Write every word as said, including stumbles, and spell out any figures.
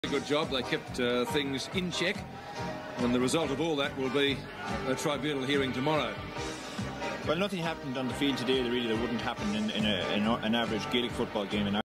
Good job. They kept uh, things in check, and the result of all that will be a tribunal hearing tomorrow. Well, nothing happened on the field today that really that wouldn't happen in, in, a, in an average Gaelic football game in Ireland.